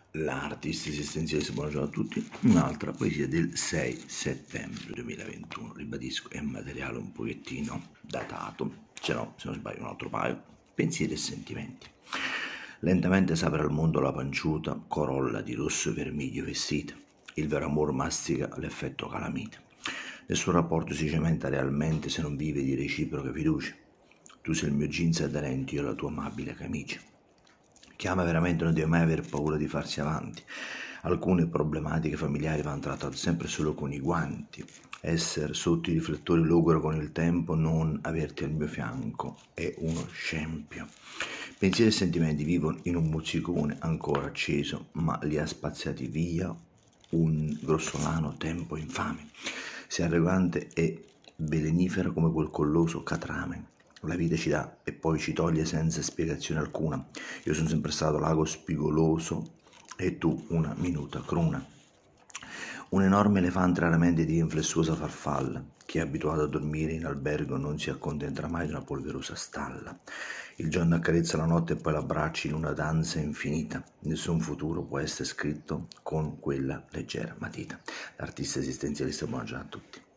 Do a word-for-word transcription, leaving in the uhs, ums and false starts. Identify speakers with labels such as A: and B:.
A: L'artista esistenzialista, buongiorno a tutti, un'altra poesia del sei settembre duemilaventuno, ribadisco è un materiale un pochettino datato, ce n'ho se non sbaglio un altro paio, pensieri e sentimenti. Lentamente s'apre al mondo la panciuta, corolla di rosso e vermiglio vestita, il vero amor mastica l'effetto calamita, nessun rapporto si cementa realmente se non vive di reciproca fiducia, tu sei il mio jeans aderente, io la tua amabile camicia. Chi ama veramente non deve mai aver paura di farsi avanti. Alcune problematiche familiari vanno trattate sempre solo con i guanti. Essere sotto i riflettori logora con il tempo, non averti al mio fianco è uno scempio. Pensieri e sentimenti vivono in un mozzicone ancora acceso, ma li ha spaziati via un grossolano tempo infame. Sei arrogante e velenifera come quel colloso catrame. La vita ci dà e poi ci toglie senza spiegazione alcuna. Io sono sempre stato l'ago spigoloso e tu una minuta cruna. Un enorme elefante raramente di inflessuosa farfalla. Chi è abituato a dormire in albergo non si accontenterà mai di una polverosa stalla. Il giorno accarezza la notte e poi l'abbraccia in una danza infinita. Nessun futuro può essere scritto con quella leggera matita. L'artista esistenzialista, buongiorno a tutti.